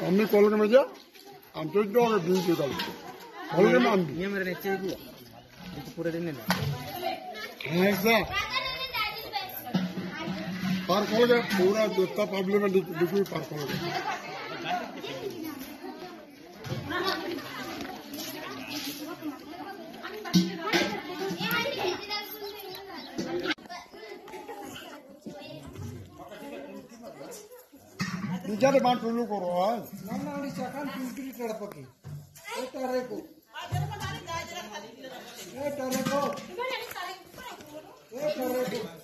अम्मी कॉल में जा हम तो जो है बीच के कॉल में हम ये मेरे नीचे ही पूरे दिन नहीं ऐसा पार कॉल के पूरा दोस्ता पब्लिक में दिखी पार कॉल के निजारे बांट टुलू करो आज ना उड़ी चाकान पिंपरी तड़पकी ए टरे को ए टरे को